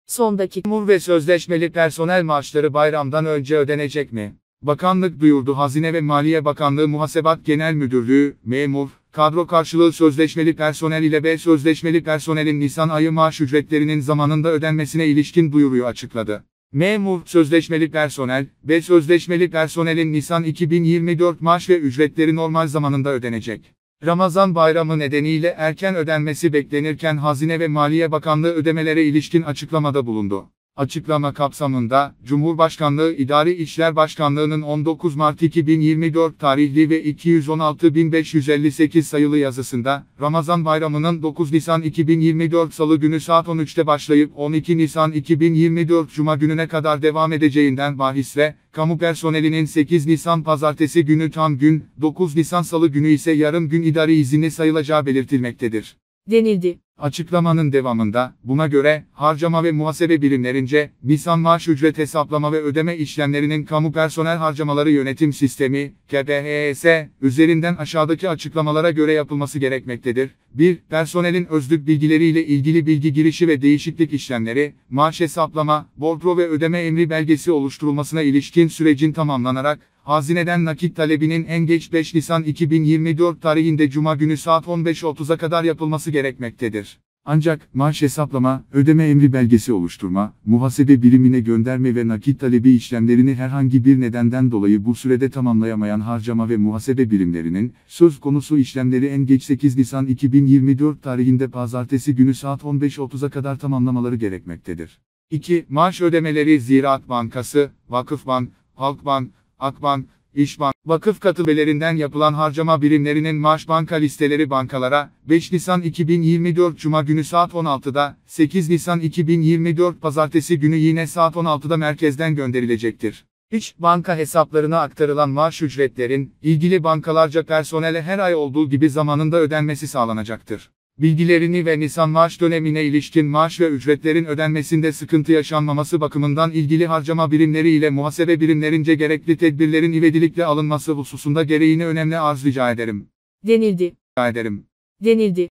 Son dakika. Memur ve sözleşmeli personel maaşları bayramdan önce ödenecek mi? Bakanlık duyurdu. Hazine ve Maliye Bakanlığı Muhasebat Genel Müdürlüğü, memur, kadro karşılığı sözleşmeli personel ile B sözleşmeli personelin Nisan ayı maaş ücretlerinin zamanında ödenmesine ilişkin duyuruyu açıkladı. Memur, sözleşmeli personel, B sözleşmeli personelin Nisan 2024 maaş ve ücretleri normal zamanında ödenecek. Ramazan bayramı nedeniyle erken ödenmesi beklenirken Hazine ve Maliye Bakanlığı ödemelere ilişkin açıklamada bulundu. Açıklama kapsamında, Cumhurbaşkanlığı İdari İşler Başkanlığı'nın 19 Mart 2024 tarihli ve 216.558 sayılı yazısında, Ramazan bayramının 9 Nisan 2024 Salı günü saat 13'te başlayıp 12 Nisan 2024 Cuma gününe kadar devam edeceğinden bahisle, kamu personelinin 8 Nisan Pazartesi günü tam gün, 9 Nisan Salı günü ise yarım gün idari izinli sayılacağı belirtilmektedir. Denildi. Açıklamanın devamında, buna göre, harcama ve muhasebe birimlerince, Nisan maaş ücret hesaplama ve ödeme işlemlerinin kamu personel harcamaları yönetim sistemi, KPHS, üzerinden aşağıdaki açıklamalara göre yapılması gerekmektedir. 1. Personelin özlük bilgileriyle ilgili bilgi girişi ve değişiklik işlemleri, maaş hesaplama, bordro ve ödeme emri belgesi oluşturulmasına ilişkin sürecin tamamlanarak, Hazineden nakit talebinin en geç 5 Nisan 2024 tarihinde Cuma günü saat 15.30'a kadar yapılması gerekmektedir. Ancak, maaş hesaplama, ödeme emri belgesi oluşturma, muhasebe birimine gönderme ve nakit talebi işlemlerini herhangi bir nedenden dolayı bu sürede tamamlayamayan harcama ve muhasebe birimlerinin, söz konusu işlemleri en geç 8 Nisan 2024 tarihinde Pazartesi günü saat 15.30'a kadar tamamlamaları gerekmektedir. 2. Maaş ödemeleri Ziraat Bankası, Vakıfbank, Halkbank, Akbank, İşbank, vakıf katılvelerinden yapılan harcama birimlerinin maaş banka listeleri bankalara, 5 Nisan 2024 Cuma günü saat 16'da, 8 Nisan 2024 Pazartesi günü yine saat 16'da merkezden gönderilecektir. İş banka hesaplarına aktarılan maaş ücretlerin, ilgili bankalarca personele her ay olduğu gibi zamanında ödenmesi sağlanacaktır. Bilgilerini ve Nisan maaş dönemine ilişkin maaş ve ücretlerin ödenmesinde sıkıntı yaşanmaması bakımından ilgili harcama birimleri ile muhasebe birimlerince gerekli tedbirlerin ivedilikle alınması hususunda gereğini önemli arz rica ederim. Denildi. Rica ederim. Denildi.